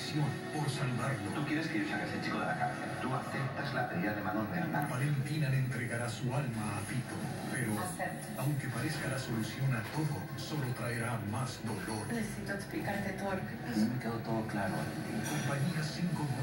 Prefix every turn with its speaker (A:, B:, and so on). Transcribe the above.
A: prisión por saludarlo.
B: Tú quieres que yo saque a ese chico de la cárcel. Tú aceptas la pedida de Manon Bernard.
A: Valentina le entregará su alma a Vito, pero aunque parezca la solución a todo, solo traerá más dolor.
C: Necesito explicarte todo lo que pasó.
B: Me quedó todo claro, Valentina.
A: Compañía sin